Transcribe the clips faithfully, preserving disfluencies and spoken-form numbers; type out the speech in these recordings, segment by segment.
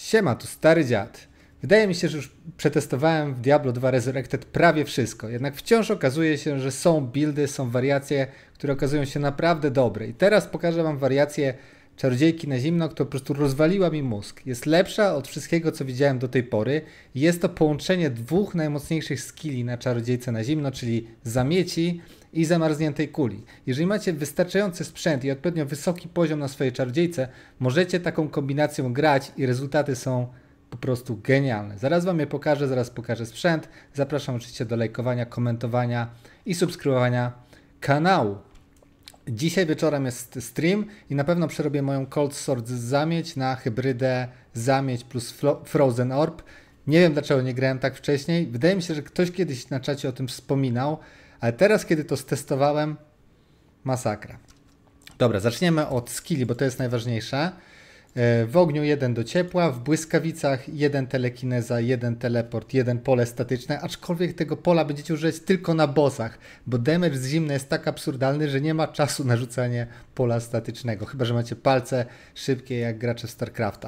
Siema, tu stary dziad. Wydaje mi się, że już przetestowałem w Diablo dwa Resurrected prawie wszystko, jednak wciąż okazuje się, że są buildy, są wariacje, które okazują się naprawdę dobre. I teraz pokażę wam wariację Czarodziejki na zimno, która po prostu rozwaliła mi mózg. Jest lepsza od wszystkiego, co widziałem do tej pory. Jest to połączenie dwóch najmocniejszych skilli na Czarodziejce na zimno, czyli zamieci i zamarzniętej kuli. Jeżeli macie wystarczający sprzęt i odpowiednio wysoki poziom na swojej Czarodziejce, możecie taką kombinacją grać i rezultaty są po prostu genialne. Zaraz wam je pokażę, zaraz pokażę sprzęt. Zapraszam oczywiście do lajkowania, komentowania i subskrybowania kanału. Dzisiaj wieczorem jest stream i na pewno przerobię moją Cold Sword z zamieć na hybrydę zamieć plus Frozen Orb. Nie wiem, dlaczego nie grałem tak wcześniej. Wydaje mi się, że ktoś kiedyś na czacie o tym wspominał, ale teraz, kiedy to stestowałem, masakra. Dobra, zaczniemy od skilli, bo to jest najważniejsze. W ogniu jeden do ciepła, w błyskawicach jeden telekineza, jeden teleport, jeden pole statyczne, aczkolwiek tego pola będziecie używać tylko na bossach, bo damage z zimna jest tak absurdalny, że nie ma czasu na rzucanie pola statycznego, chyba że macie palce szybkie jak gracze w StarCrafta.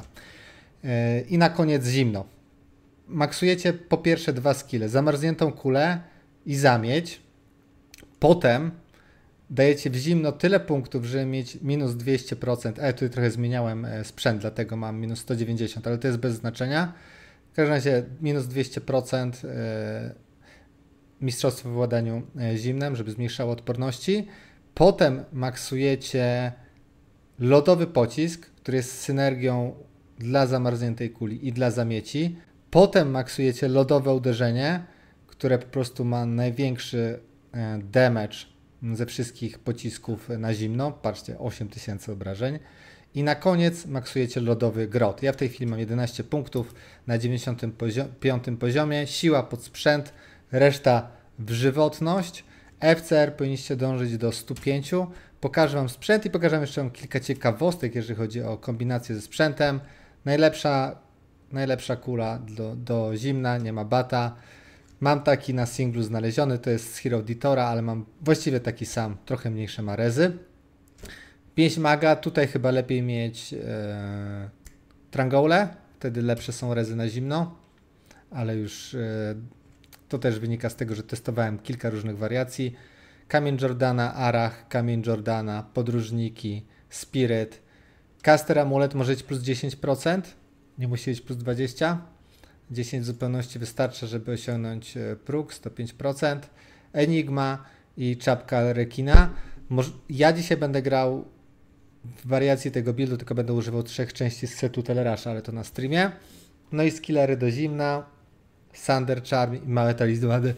I na koniec zimno. Maksujecie po pierwsze dwa skille, zamarzniętą kulę i zamieć, potem dajecie w zimno tyle punktów, żeby mieć minus dwieście procent, a ja tutaj trochę zmieniałem sprzęt, dlatego mam minus sto dziewięćdziesiąt, ale to jest bez znaczenia. W każdym razie minus dwieście procent mistrzostwo w władaniu zimnem, żeby zmniejszało odporności. Potem maksujecie lodowy pocisk, który jest synergią dla zamarzniętej kuli i dla zamieci. Potem maksujecie lodowe uderzenie, które po prostu ma największy damage ze wszystkich pocisków na zimno. Patrzcie, osiem tysięcy obrażeń. I na koniec maksujecie lodowy grot. Ja w tej chwili mam jedenaście punktów na dziewięćdziesiątym piątym poziomie. Siła pod sprzęt, reszta w żywotność. F C R powinniście dążyć do stu pięciu. Pokażę wam sprzęt i pokażę jeszcze wam kilka ciekawostek, jeżeli chodzi o kombinację ze sprzętem. Najlepsza, najlepsza kula do, do zimna, nie ma bata. Mam taki na singlu znaleziony, to jest z Hero Editora, ale mam właściwie taki sam, trochę mniejsze ma rezy. Pięść maga, tutaj chyba lepiej mieć e, Trangole, wtedy lepsze są rezy na zimno, ale już e, to też wynika z tego, że testowałem kilka różnych wariacji. Kamień Jordana, Arach, Kamień Jordana, Podróżniki, Spirit. Caster Amulet może być plus dziesięć procent, nie musi być plus dwadzieścia procent. dziesięć w zupełności wystarczy, żeby osiągnąć próg, sto pięć procent. Enigma i czapka rekina. Ja dzisiaj będę grał w wariacji tego buildu, tylko będę używał trzech części z setu Telerasha, ale to na streamie. No i skillery do zimna, Thunder Charm i małe talizmany.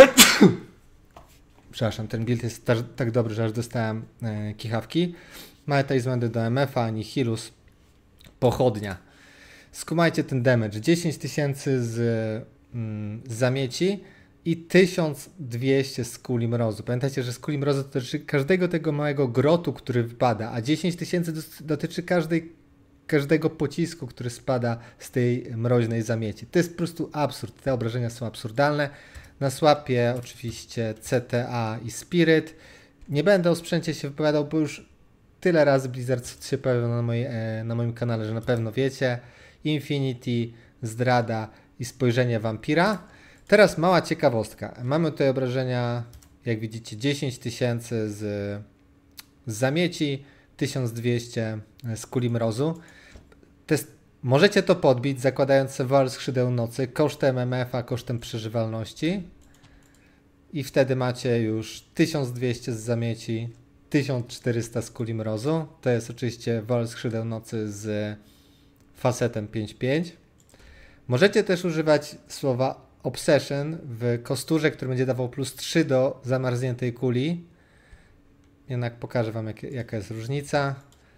Przepraszam, ten build jest tak dobry, że aż dostałem e, kichawki. Małe talizmany do M F a, Nihilus, pochodnia. Skumajcie ten damage. dziesięć tysięcy z, mm, z zamieci i tysiąc dwieście z kuli mrozu. Pamiętajcie, że z kuli mrozu dotyczy każdego tego małego grotu, który wpada, a dziesięć tysięcy dotyczy każdej, każdego pocisku, który spada z tej mroźnej zamieci. To jest po prostu absurd. Te obrażenia są absurdalne. Na słapie oczywiście C T A i Spirit. Nie będę o sprzęcie się wypowiadał, bo już tyle razy Blizzard się pojawił na, mojej, na moim kanale, że na pewno wiecie. Infinity, zdrada i spojrzenie wampira. Teraz mała ciekawostka. Mamy tutaj obrażenia, jak widzicie, dziesięć tysięcy z, z zamieci, tysiąc dwieście z kuli mrozu. Test, możecie to podbić, zakładając sobie wal skrzydeł nocy kosztem M F a, kosztem przeżywalności. I wtedy macie już tysiąc dwieście z zamieci, tysiąc czterysta z kuli mrozu. To jest oczywiście wal skrzydeł nocy z facetem pięć pięć. Możecie też używać słowa Obsession w kosturze, który będzie dawał plus trzy do zamarzniętej kuli. Jednak pokażę wam, jak, jaka jest różnica.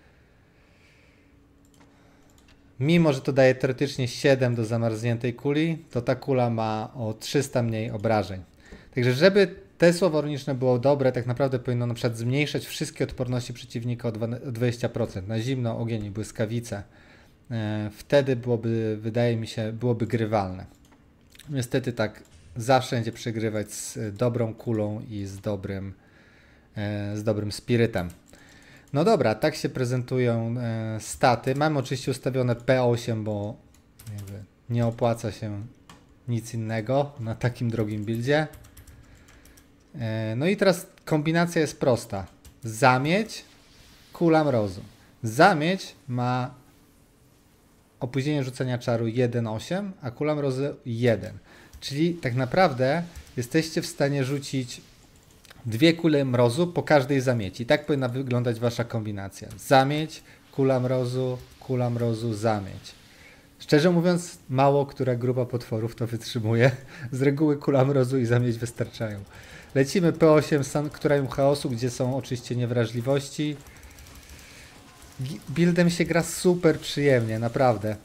Mimo że to daje teoretycznie siedem do zamarzniętej kuli, to ta kula ma o trzysta mniej obrażeń. Także żeby te słowo runiczne było dobre, tak naprawdę powinno na przykład zmniejszać wszystkie odporności przeciwnika o dwadzieścia procent. Na zimno, ogień i błyskawice. Wtedy byłoby, wydaje mi się, byłoby grywalne. Niestety tak zawsze będzie przegrywać z dobrą kulą i z dobrym, z dobrym spirytem. No dobra, tak się prezentują e, staty. Mam oczywiście ustawione P osiem, bo Nie opłaca się nic innego na takim drogim buildzie. No i teraz kombinacja jest prosta. Zamieć, kula mrozu. Zamieć ma opóźnienie rzucenia czaru jeden osiem, a kula mrozu jeden. Czyli tak naprawdę jesteście w stanie rzucić dwie kule mrozu po każdej zamieci. I tak powinna wyglądać wasza kombinacja. Zamieć, kula mrozu, kula mrozu, zamieć. Szczerze mówiąc, mało która grupa potworów to wytrzymuje. Z reguły kula mrozu i zamieć wystarczają. Lecimy P osiem Sanktuarium Chaosu, gdzie są oczywiście niewrażliwości. Buildem się gra super przyjemnie, naprawdę.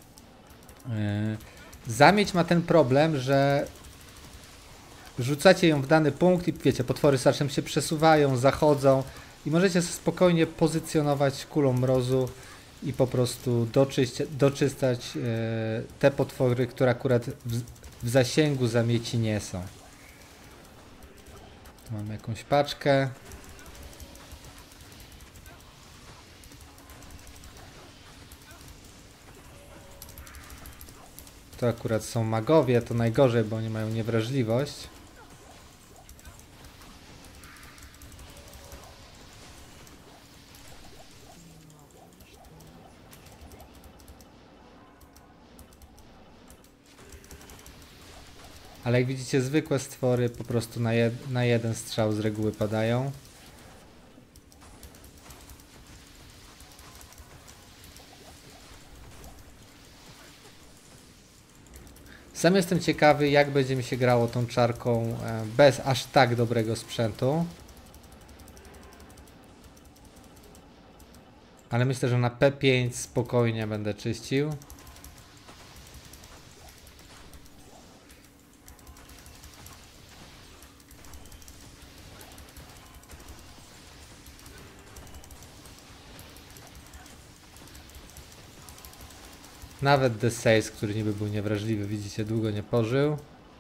Zamieć ma ten problem, że rzucacie ją w dany punkt i wiecie, potwory czasem się przesuwają, zachodzą i możecie sobie spokojnie pozycjonować kulą mrozu i po prostu doczyść, doczystać e, te potwory, które akurat w, w zasięgu zamieci nie są. Tu mamy jakąś paczkę. To akurat są magowie, to najgorzej, bo oni mają niewrażliwość. Ale jak widzicie, zwykłe stwory po prostu na, jed na jeden strzał z reguły padają. Sam jestem ciekawy, jak będzie mi się grało tą czarką bez aż tak dobrego sprzętu. Ale myślę, że na P pięć spokojnie będę czyścił. Nawet The Says, który niby był niewrażliwy, widzicie, długo nie pożył.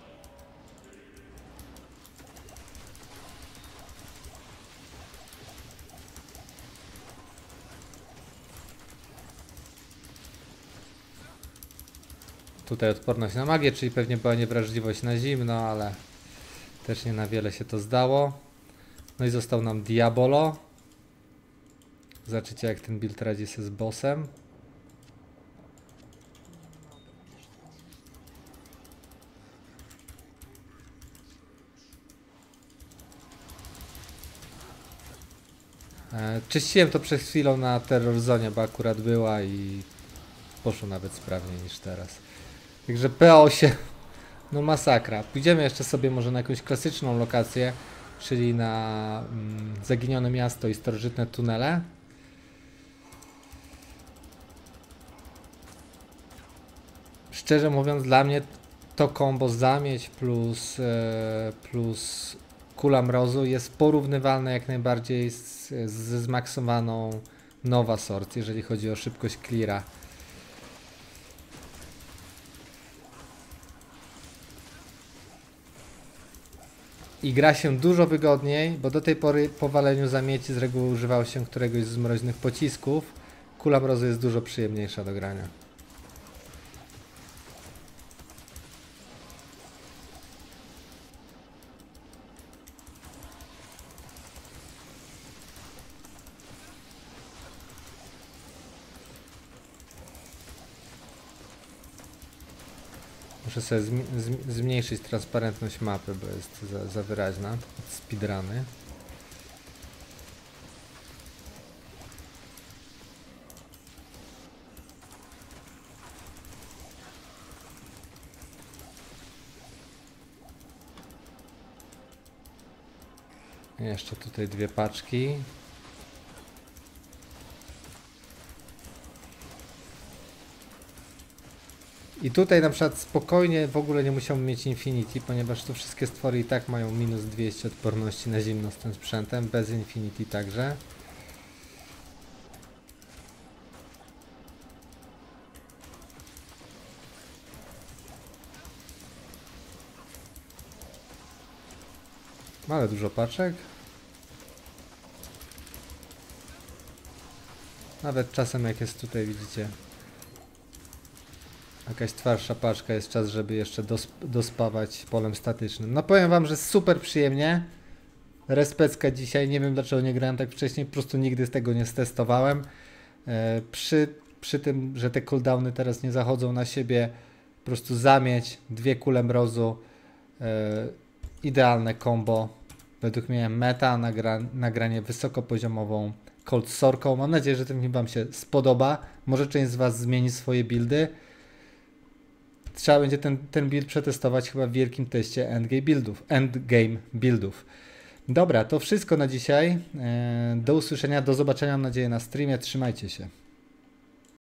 Tutaj odporność na magię, czyli pewnie była niewrażliwość na zimno, ale też nie na wiele się to zdało. No i został nam Diabolo. Zobaczycie, jak ten build radzi się z bossem. Czyściłem to przed chwilą na Terror Zone, bo akurat była i poszło nawet sprawniej niż teraz. Także P osiem, no masakra. Pójdziemy jeszcze sobie może na jakąś klasyczną lokację, czyli na mm, Zaginione Miasto i Starożytne Tunele. Szczerze mówiąc, dla mnie to combo zamieć plus, e, plus kula mrozu jest porównywalne jak najbardziej z, z zmaksowaną Nova Sword, jeżeli chodzi o szybkość cleara. I gra się dużo wygodniej, bo do tej pory po waleniu zamieci z reguły używało się któregoś z mroźnych pocisków. Kula mrozu jest dużo przyjemniejsza do grania. Muszę sobie zmniejszyć transparentność mapy, bo jest za, za wyraźna. Speedruny. Jeszcze tutaj dwie paczki. I tutaj na przykład spokojnie w ogóle nie musiałbym mieć Infinity, ponieważ tu wszystkie stwory i tak mają minus dwieście odporności na zimno z tym sprzętem, bez Infinity także. Ale dużo paczek. Nawet czasem jak jest tutaj, widzicie, Jakaś twarsza paczka, jest czas, żeby jeszcze dos dospawać polem statycznym. No powiem wam, że super przyjemnie. Respecka dzisiaj, nie wiem dlaczego nie grałem tak wcześniej, po prostu nigdy z tego nie stestowałem. E, przy, przy tym, że te cooldowny teraz nie zachodzą na siebie, po prostu zamieć, dwie kule mrozu, e, idealne combo. Według mnie meta, nagra, nagranie wysokopoziomową Cold Sorką. Mam nadzieję, że ten film wam się spodoba. Może część z was zmieni swoje buildy. Trzeba będzie ten, ten build przetestować chyba w wielkim teście endgame buildów. Endgame buildów. Dobra, to wszystko na dzisiaj. Do usłyszenia, do zobaczenia, mam nadzieję, na streamie. Trzymajcie się.